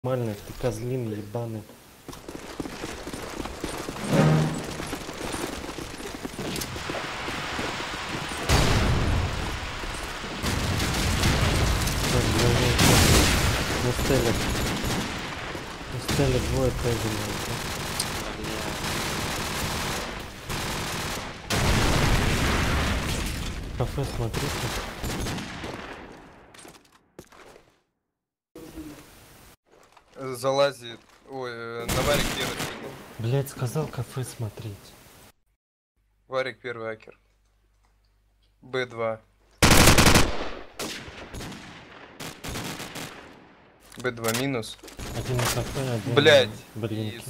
Нормально, ты козлин ебаный. На стеле двое тегали. Кафе, смотрите. Залазит. Ой, на варик первый прыгнул. Блять, сказал кафе смотреть. Варик первый акер. Б2. Б2 минус. Один на кафе, один блять. на блинки.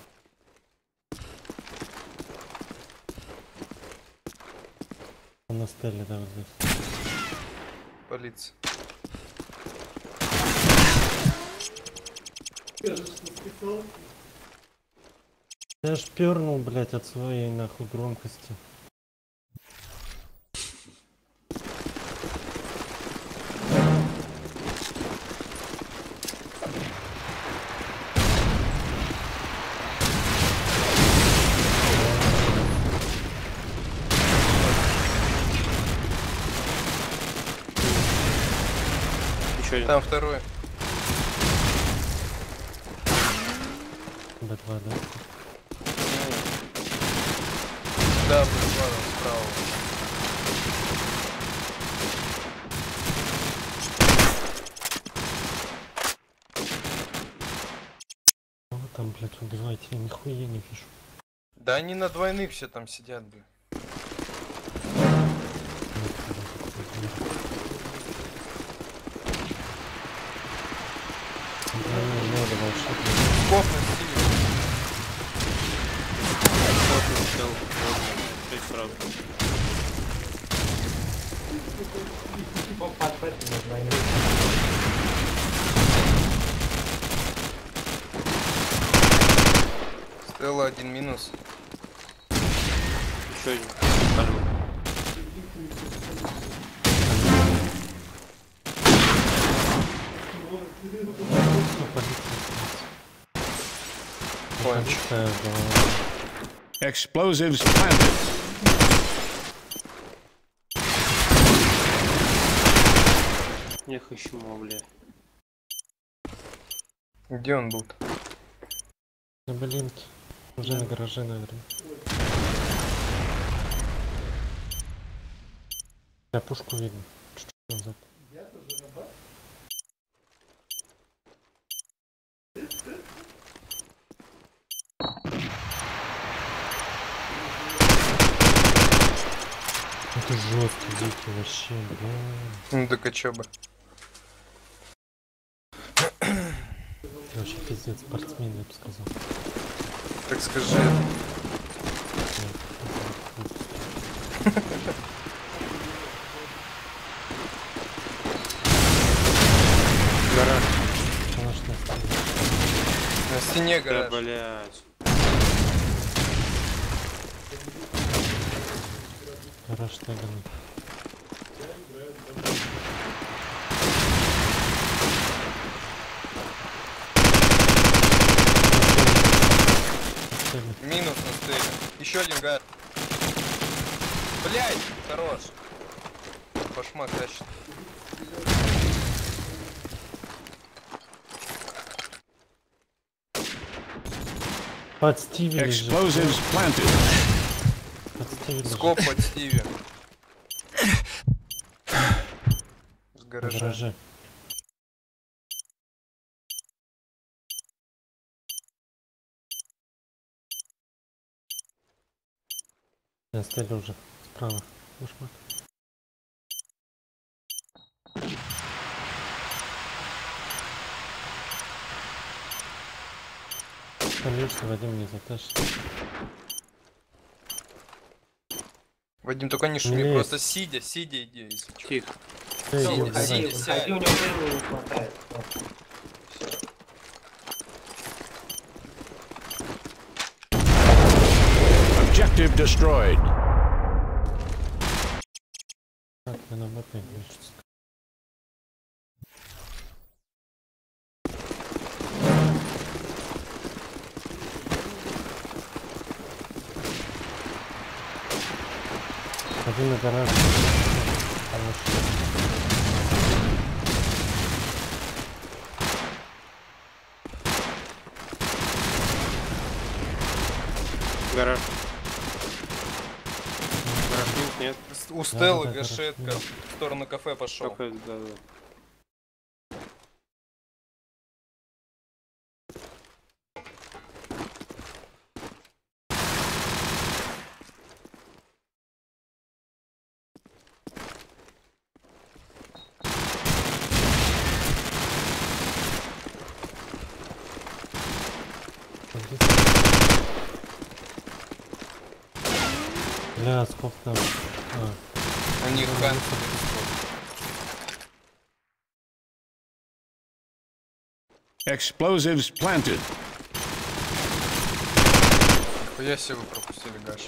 Он на стеле, да, вот здесь. Полиция. Я ж пернул, блять, от своей нахуй громкости. Там второй. Б2, да? Да, Б2 справа. Ну там, блять, убивайте, я нихуя не вижу. Да они на двойных все там сидят, блин. Скоп на стиле. Стелла один минус. Еще один. Explosives planted. Эх, еще бля. Где он был? На блинке. Уже на гараже, наверное. Я пушку видно. Чуть-чуть назад. Это жесткий, дикий вообще, бля. Ну так а чё бы? Вообще пиздец, спортсмен, я бы сказал. Так скажи. Гараж. Калаш на стене. На стене гараж. Да, блять. Гараж теганый. Минус на стеле. Еще один гад. Блять, хорош. Башмак тащит. Под Стиви лежит. Explosives planted. Под Стиви лежит. Скоп под Стиви. С В гаража. гараже. На стеле уже. Справа. Башмак. Конечно, Вадим не затащит. Вадим, только не шуми, Лезь. просто сидя иди, если чё. Тихо. Сидя, Эй, сидя, сядь. у него времени не хватает. Objective destroyed. Так, я на БП движется. Один на гараж. Хорошо. Гараж. Гараж нет. У Стеллы да, да, гашетка да. в сторону кафе пошел. Кафе, да, да. Бля, сколько там? У них хан. Explosives planted. Нихуя себе вы пропустили гаш.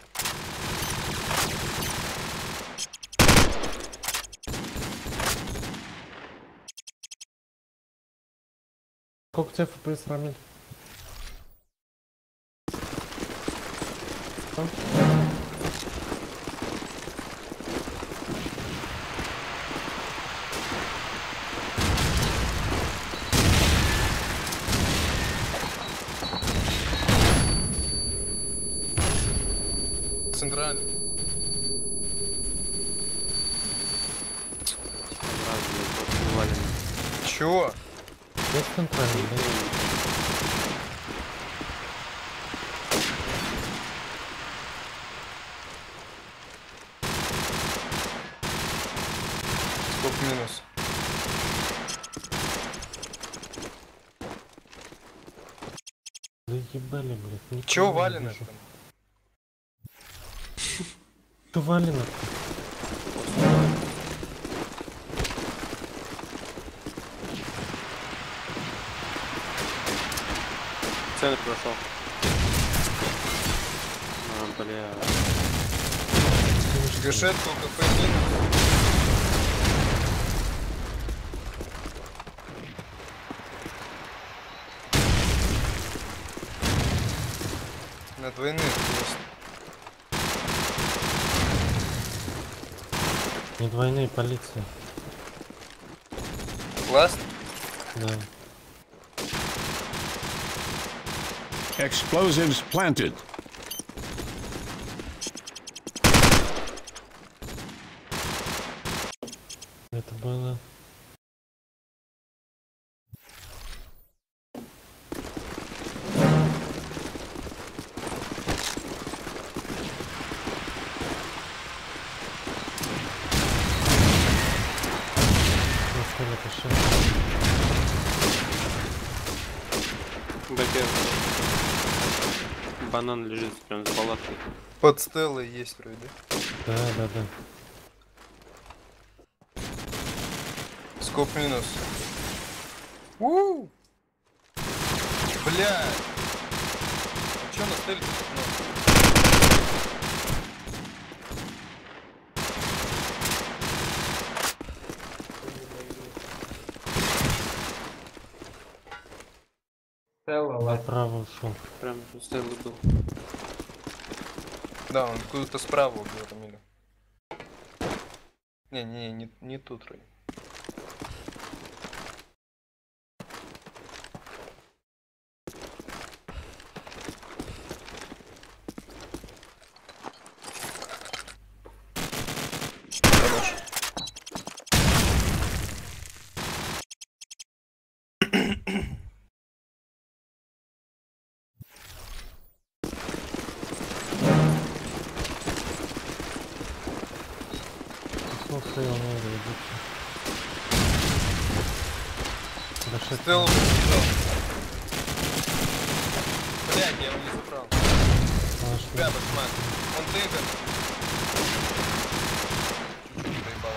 Сколько у тебя FPS, Рамиль? Там? Центральный. Раз, блядь, просто навалено. Чего? Есть центральный, да? Сколько минус? Да ебали, блядь. никого Чего не валено вижу. там? Что валено? Центр прошел. А, бля. Гашетка у кафе минус. На двойных есть. Не двойные полиция. Ласт? Да. Explosives planted. Это было. Бэкер. Банан лежит прям за палаткой. Под Стеллой есть вроде. Да, да, да. Скоп минус. У! Бля! А чё на Стелле так много? Направо ушел. Прям Стеллы был. Да, он откуда-то справа убил Рамиля. Не тут вроде. Хорош. Слушай, он идет. Стеллу побежал. Блядь, я его не забрал. Тебя, башмак. Он тыган. Чуть-чуть проебал.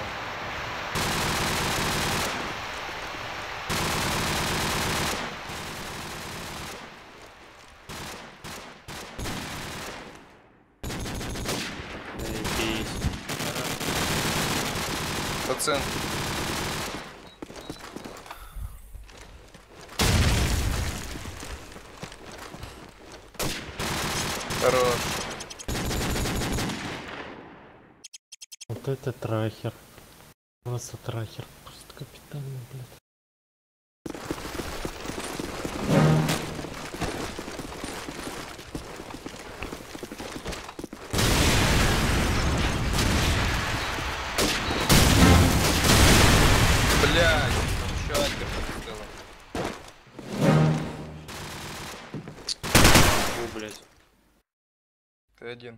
Заебись. Пацан. Хорош. Вот это трахер. Просто трахер. Просто капитальный, блядь. Блядь, еще алька пропустила. О, блядь. Ты один.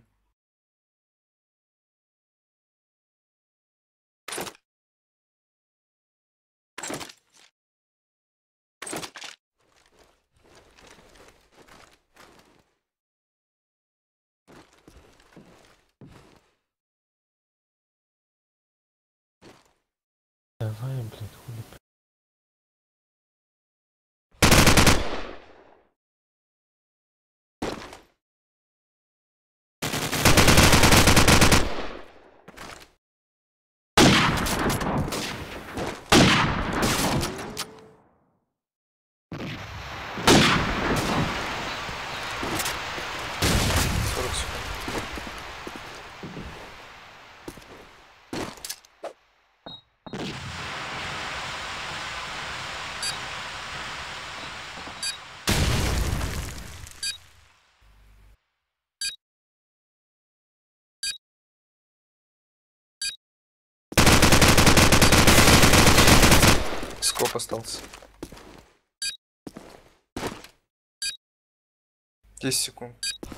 Давай, блядь, хули. Скоп остался. 10 секунд.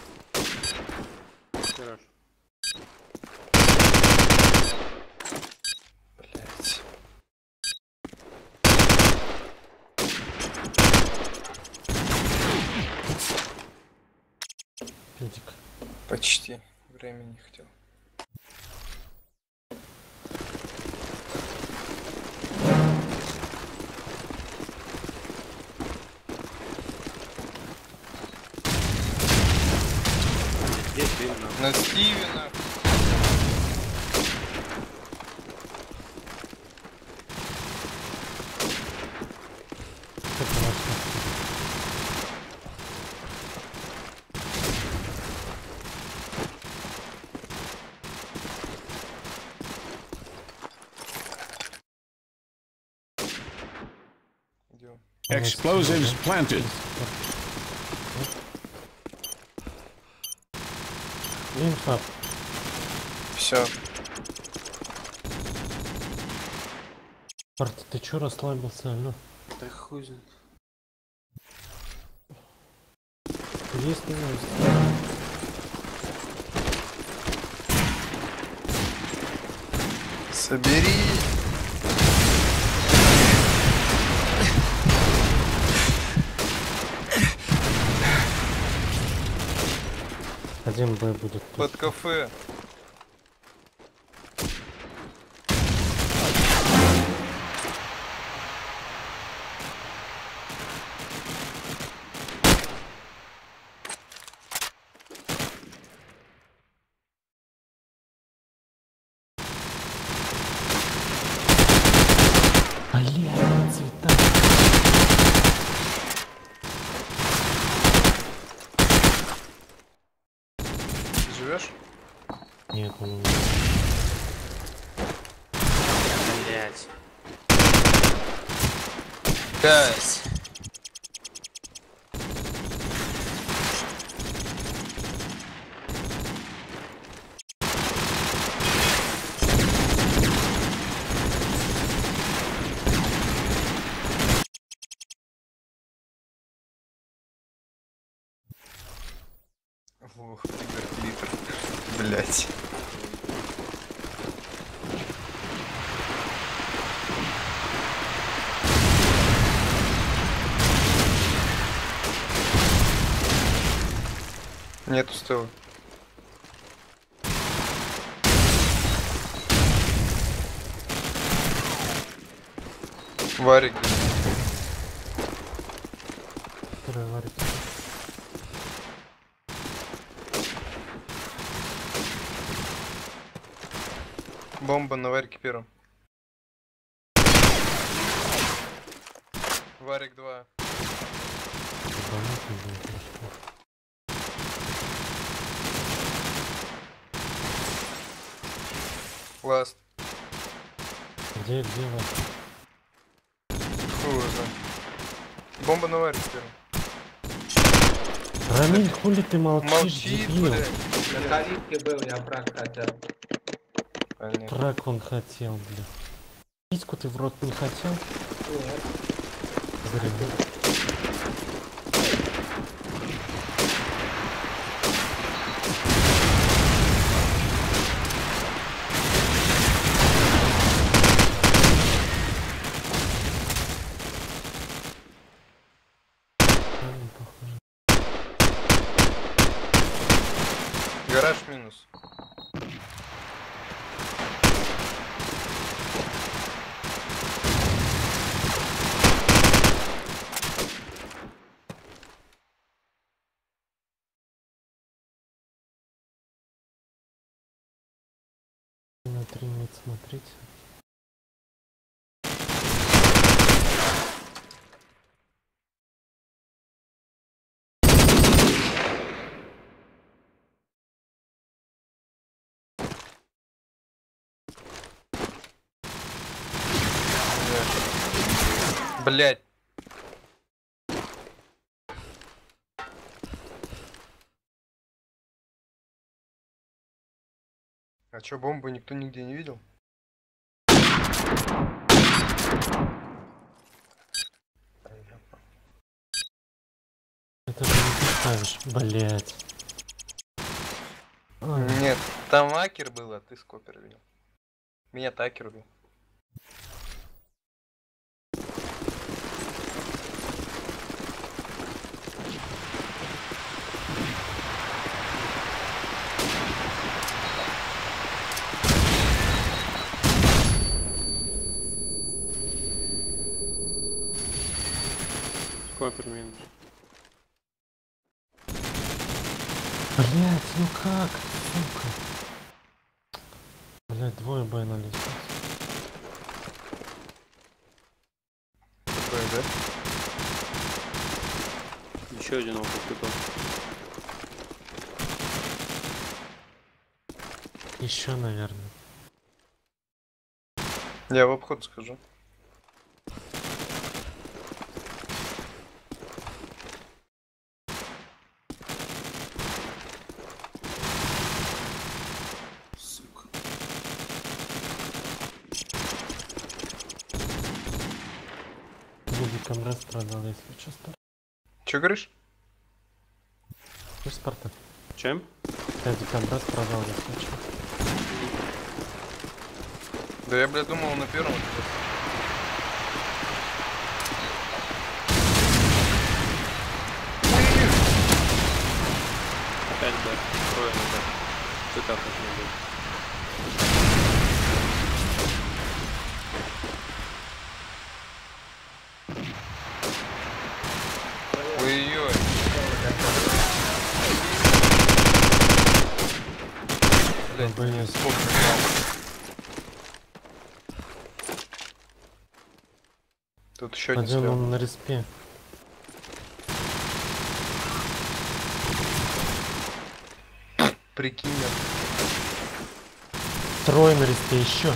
Хорошо. Блять. Педик. Почти. Времени не хотел. Здесь именно. На Стивена. Это важно. Идем. Explosives planted. Инфа. Все. Парт, ты чё расслабился, алё? Да хуй знает. Есть новость? Собери. Один Б будет. Под кафе. Блядь, цвета. Живешь? Нет, он... Блять. 5. Ох, литр. Блять. Нету стыла. Варик. Второй варик. Бомба на варике первом. Варик 2. Ебанутый, блядь, трошки. Класс. Где вы? Хуй его знает. Бомба на варе теперь. Рамиль, хули ты молчишь, Молчит, дебил? блядь. На калитке был, я фраг хотел. Понятно. Трак он хотел, блядь. Письку ты в рот не хотел? Нет. Зря. Гараж минус. На 3 минут смотрите. Блять. А чё, бомбу никто нигде не видел? Это же не ты ставишь, блять. Нет, там акер был, а ты скопер видел. Меня такер убил. Скопер минус. Блять, ну как? Сука. Блять, двое Б на лестнице. Такое, да? Еще один около туда. Еще, наверное. Я в обход скажу. Сука. Люди камраз продал, если что, Спарта. Чё говоришь? Слышь, Спарта? Чем? Я декамбраз продал, если что. Да я, блядь, думал на первом. Опять да. Трое на да. Ты так вот не был. Ой-ой-ой. Блядь, Блин. сколько. Тут еще один Один слева. он на респе. Прикинь. Трое на респе еще.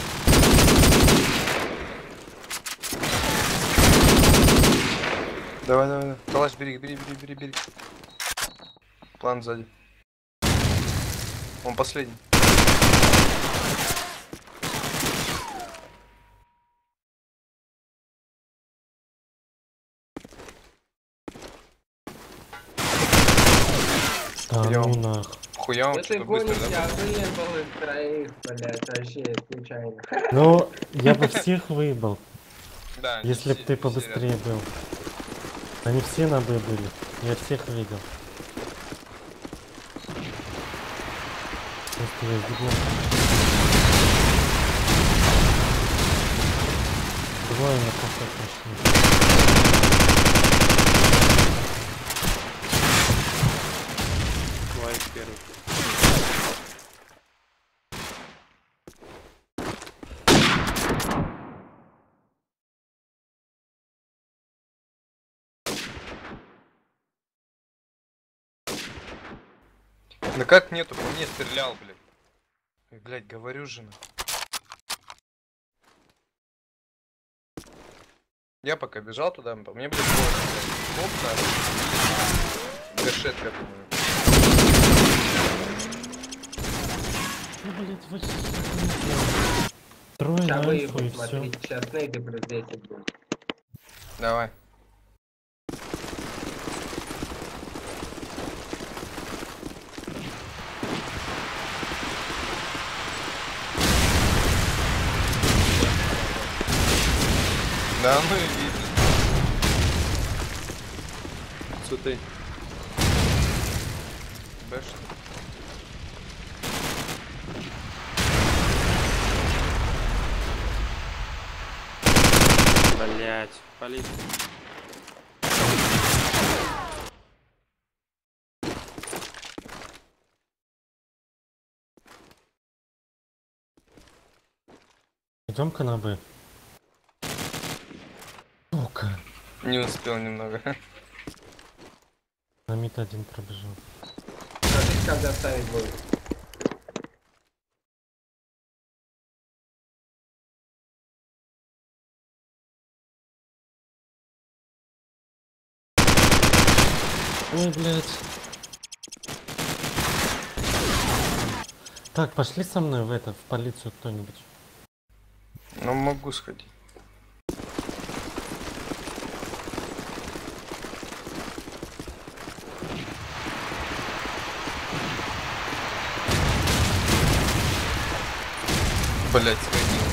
Давай, давай, давай. Калаш, бери. План сзади. Он последний. Да Идём. ну нах. Хуя он Да ты что-то быстро, гонишь, да? я выебал их троих, блядь, вообще случайно. Ну, я бы всех выебал, Да, они если б все- ты все побыстрее был. Они все на Б были. Я всех видел. Просто я сдвинул. Двое на кафе пошли. Лайк первый. Да как нету? По мне стрелял, блядь. Ой, блядь, говорю же. Я пока бежал туда, по мне, блядь, оп, надо. Гашетка, по-моему. Ну, блядь, вы трое Сейчас на вы инфу и его все. смотрите, сейчас нейды плюс 10 будет. Давай. Да, ну и видно. Цветы. Бэш. Блять. Полиция. Идем-ка на Б. Сука. Не успел немного. На мид один пробежал. Смотрите, как доставить будет. Ой, блядь. Так, пошли со мной в полицию кто-нибудь. Ну, могу сходить. Блять, сходил.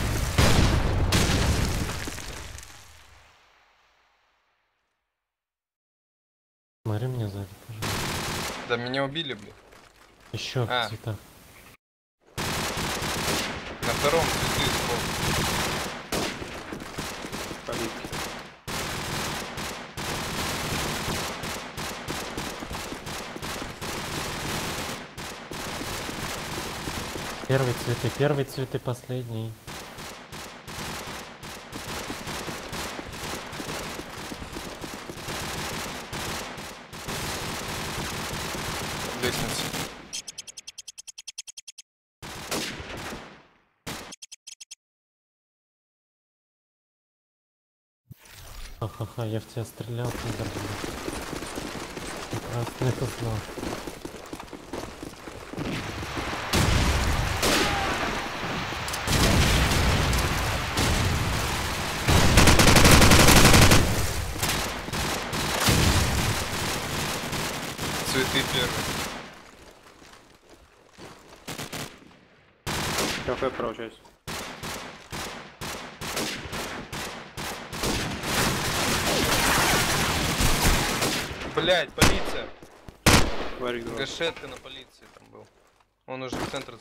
Смотри меня сзади, пожалуйста. Да меня убили, блин. Еще в А. цветах. На втором цветы сбоку. Полиция. Первый цветы, последний. Лестница. Ха-ха-ха, я в тебя стрелял, пидор, блядь. Прекрасно это знал. Цветы первые. Кафе получается. Блять, полиция. Варик 2. Гашетка на полиции там был. Он уже в центр.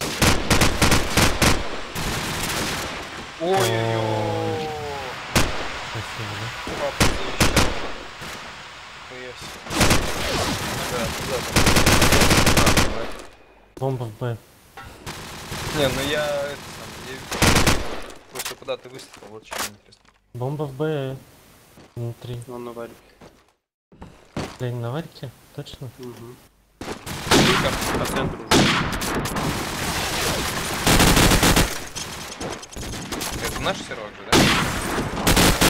Ой-ой-ой. Спасибо, да? Папа завещал. Хуясь. Да, туда там. Бомба в Б. Не, ну я это сам. Просто куда ты выстрелил, вот что интересно. Бомба в Б. Внутри. Он на Варике. Блин, на варике? Точно? Угу. Сколько? По центру. Это наш сервак же, да?